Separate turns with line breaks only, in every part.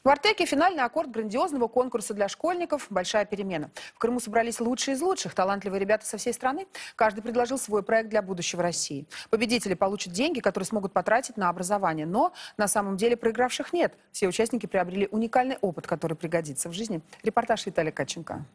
В Артеке финальный аккорд грандиозного конкурса для школьников «Большая перемена». В Крыму собрались лучшие из лучших, талантливые ребята со всей страны. Каждый предложил свой проект для будущего России. Победители получат деньги, которые смогут потратить на образование. Но на самом деле проигравших нет. Все участники приобрели уникальный опыт, который пригодится в жизни. Репортаж Виталия Катченко.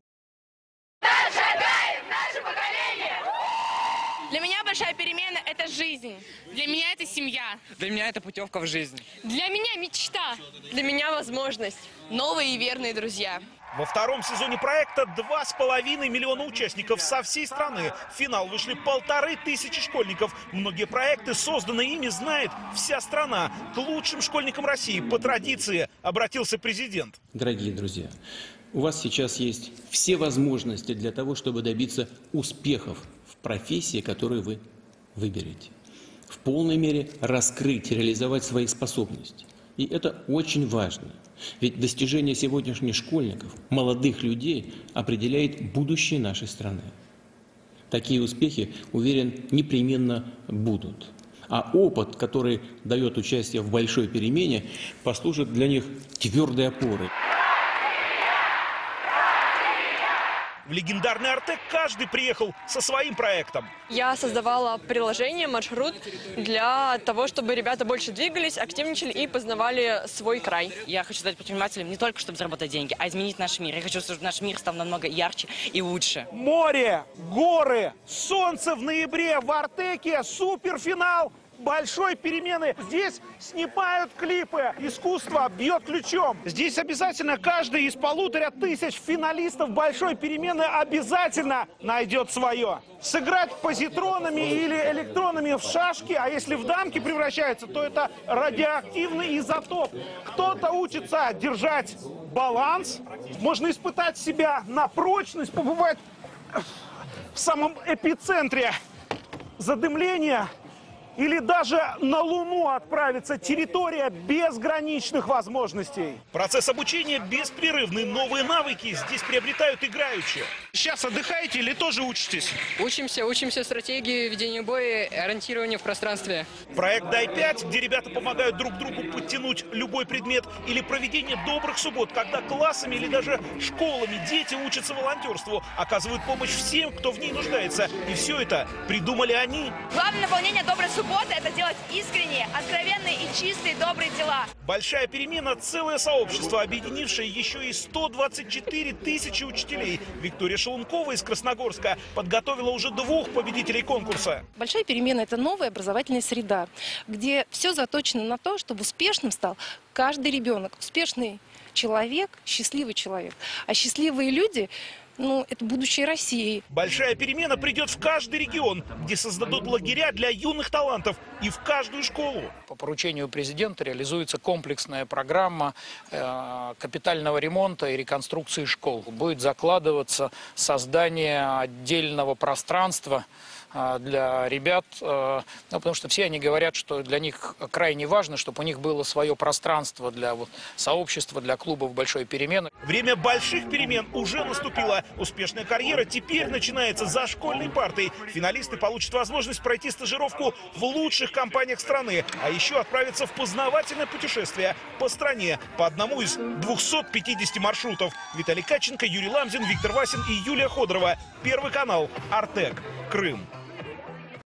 Для меня большая перемена – это жизнь. Для меня это семья.
Для меня это путевка в жизнь.
Для меня мечта. Для меня возможность. Новые и верные друзья.
Во втором сезоне проекта 2,5 миллиона участников со всей страны. В финал вышли 1500 школьников. Многие проекты, созданные ими, знает вся страна. К лучшим школьникам России по традиции обратился президент.
Дорогие друзья, у вас сейчас есть все возможности для того, чтобы добиться успехов в профессии, которую вы выберете. В полной мере раскрыть, реализовать свои способности. И это очень важно. Ведь достижение сегодняшних школьников, молодых людей, определяет будущее нашей страны. Такие успехи, уверен, непременно будут. А опыт, который дает участие в большой перемене, послужит для них твердой опорой.
В легендарный Артек каждый приехал со своим проектом.
Я создавала приложение, маршрут для того, чтобы ребята больше двигались, активничали и познавали свой край.
Я хочу стать предпринимателем не только, чтобы заработать деньги, а изменить наш мир. Я хочу, чтобы наш мир стал намного ярче и лучше.
Море, горы, солнце в ноябре в Артеке, суперфинал большой перемены. Здесь снимают клипы. Искусство бьет ключом. Здесь обязательно каждый из 1500 финалистов большой перемены обязательно найдет свое. Сыграть позитронами или электронами в шашки, а если в дамки превращается, то это радиоактивный изотоп. Кто-то учится держать баланс. Можно испытать себя на прочность, побывать в самом эпицентре задымления. Или даже на Луну отправиться. Территория безграничных возможностей. Процесс обучения беспрерывный. Новые навыки здесь приобретают играющие. Сейчас отдыхаете или тоже учитесь?
Учимся стратегии ведения боя и ориентирования в пространстве.
Проект «Дай-5», где ребята помогают друг другу подтянуть любой предмет. Или проведение добрых суббот, когда классами или даже школами дети учатся волонтерству. Оказывают помощь всем, кто в ней нуждается. И все это придумали они.
Главное наполнение доброй субботы – это делать искренние, откровенные и чистые добрые дела.
Большая перемена – целое сообщество, объединившее еще и 124 тысячи учителей. Виктория Шелункова из Красногорска подготовила уже 2 победителей конкурса.
Большая перемена – это новая образовательная среда, где все заточено на то, чтобы успешным стал каждый ребенок. Успешный человек, счастливый человек. А счастливые люди – это будущее России.
Большая перемена придет в каждый регион, где создадут лагеря для юных талантов, и в каждую школу.
По поручению президента реализуется комплексная программа капитального ремонта и реконструкции школ. Будет закладываться создание отдельного пространства для ребят, потому что все они говорят, что для них крайне важно, чтобы у них было свое пространство для сообщества, для клубов большой перемены.
Время больших перемен уже наступило. Успешная карьера теперь начинается за школьной партой. Финалисты получат возможность пройти стажировку в лучших компаниях страны, а еще отправиться в познавательное путешествие по стране по одному из 250 маршрутов. Виталий Катченко, Юрий Ламзин, Виктор Васин и Юлия Ходорова. Первый канал. Артек. Крым.